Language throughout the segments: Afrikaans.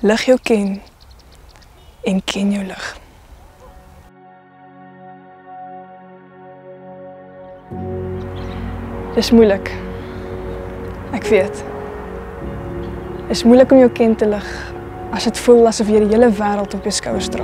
Lig jou ken en ken jou lig. Dis moeilik. Ek weet. Dis moeilik om jou ken te lig as dit voel asof jy die hele wêreld op jou skouers dra.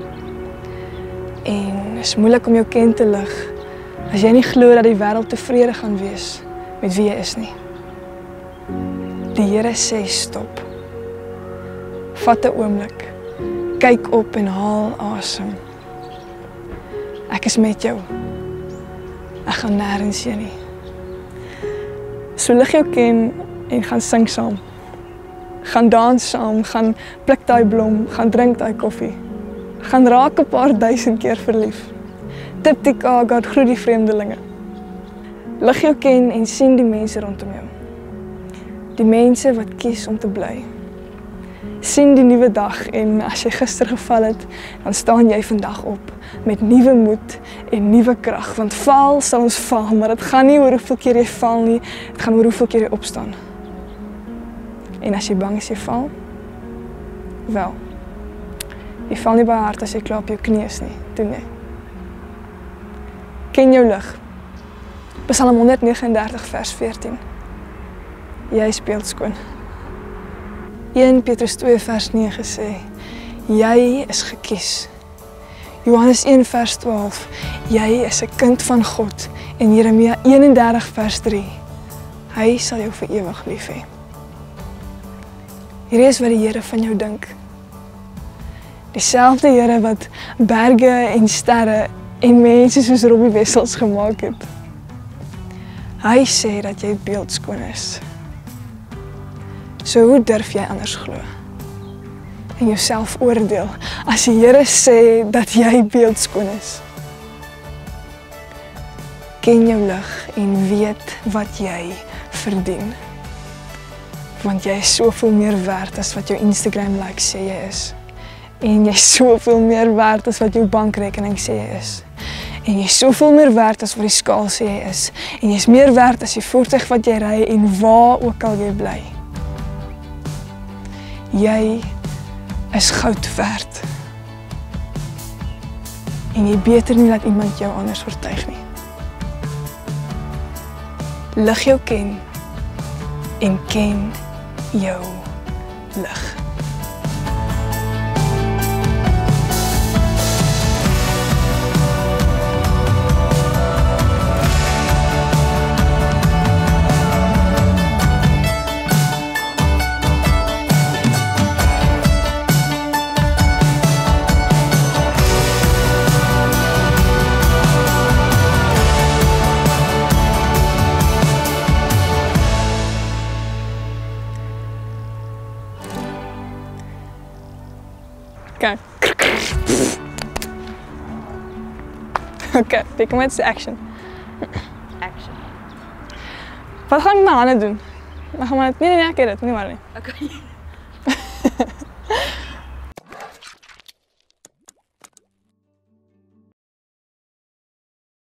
En dis moeilik om jou ken te lig as jy nie glo dat die wêreld tevrede gaan wees met wie jy is nie. Die Here sê stop. Vat 'n oomblik. Kyk op en haal asem. Ek is met jou. Ek gaan nêrens heen nie. So lig jou ken en gaan sing saam. Gaan dans saam, gaan pluk daai blom, gaan drink daai koffie. Gaan raak 'n paar duisend keer verlief. Tip die kaart, groet die vreemdelinge. Lig jou ken en sien die mense rondom jou. Die mense wat kies om te bly. Sien die nuwe dag en as jy gister geval het, dan staan jy vandag op met nuwe moed en nuwe krag. Want val sal ons val, maar dit gaan nie oor hoeveel keer jy val nie, dit gaan oor hoeveel keer jy opstaan. En as jy bang is jy val, wel, jy val nie baie hard as jy klaar op jou knie is nie, doen jy. Ken jou lig. Psalm 139 vers 14. Jy is beeldskoon. 1 Petrus 2 vers 9 sê, jy is gekies. Johannes 1 vers 12, jy is 'n kind van God. En Jeremia 31 vers 3, hy sal jou vir ewig lief hê. Hier is wat die Here van jou dink. Dieselfde Here wat berge en sterre en mense soos Robbie Wessels gemaak het. Hy sê dat jy beeldskoon is. So hoe durf jy anders glo? En jouself oordeel as die Here sê dat jy beeldskoon is. Ken jou lig en weet wat jy verdien. Want jy is soveel meer werd as wat jou Instagram like sê jy is. En jy is soveel meer werd as wat jou bankrekening sê jy is. En jy is soveel meer werd as wat die skaal sê jy is. En jy is meer werd as die voertuig wat jy ry en waar ook al jy bly. Jy is goud werd. En jy beter nie laat iemand jou anders oortuig nie. Lig jou ken en ken jou lig. Okay. Okay, take a minute to action. Action. Wat gaan ik met mijn handen doen? Dan gaan we het... Nee, ik weet het. Niet maar. Okay.